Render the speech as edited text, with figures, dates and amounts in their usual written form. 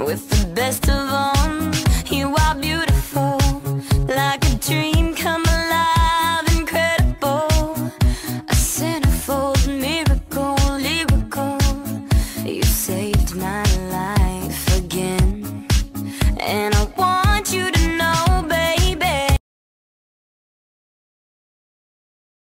with the best of them. You are beautiful, like a dream come alive, incredible, a centerfold miracle, lyrical. You saved my life again, and I'll